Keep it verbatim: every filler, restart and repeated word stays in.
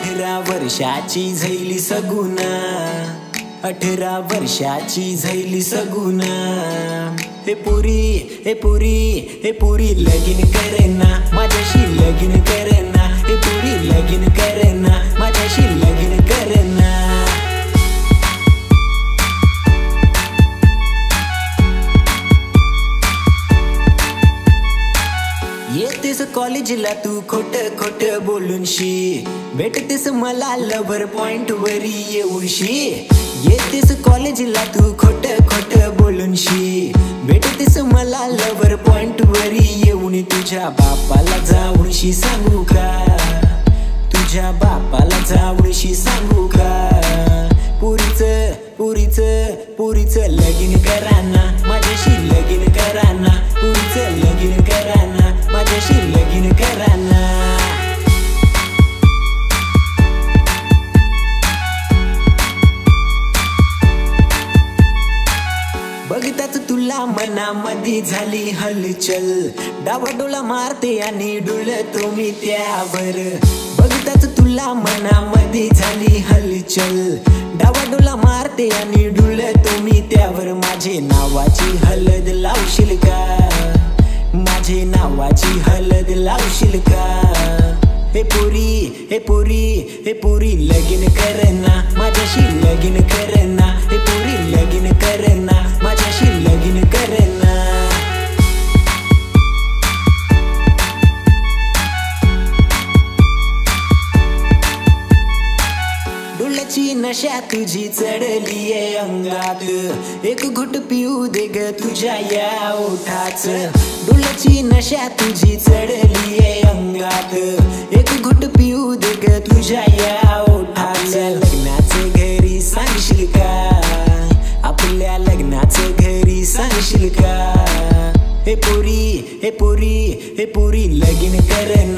अठरा वर्षाची झैली सगुना, अठरा वर्षाची झैली सगुना। हे पुरी हे पुरी हे पुरी लगीन करेना, माझ्याशी लगीन करेना। हे पुरी लगीन करेना, माझ्याशी लगीन करेना। येतेस कॉलेजला तू खोट खोट बोलूनशी, भेटतेस मला लवर पॉइंट वरी येऊनशी। येतेस कॉलेजला तू खोट खोट बोलूनशी, भेटतेस मला लवर पॉइंट वरी येऊन। तुझ्या बापाला जाऊनशी सांगू का, तुझ्या बापाला जाऊनशी सांगू का। पुरीच पुरीच पुरीच लगीन कराना, माझ्याशी लगीन कराना। पुरीच लगीन कराना, माझ्याशी लगीन कराना। बघताच तुला मनामध्ये झाली हलचल, डावाडोला मारते आणि डुलतो मी त्यावर। बघताच तुला मनामध्ये झाली हलचल, डावाडोला मारते आणि डुलतो मी त्यावर। माझे नावाची हलद लावशील का, माझे नावाची हलद लावशील का। हे पुरी हे पुरी हे पुरी लगीन करना, माझ्याशी लगीन करना। हे पुरी लगीन करना, माझ्याशी लगीन करना। डुलची नशा तुझी चढलीये अंगात, एक घुट पिऊ दे ग तुझ्या या ओठाच। डुलची नशा तुझी चढलीये अंगात, एक घुट पिऊ दे ग तुझ्या या ओठाच। लग्नाचे घरी सांगशील का, आपल्या लग्नाचे घरी सांगशील का। हे पुरी हे पुरी हे पुरी लगीन करना,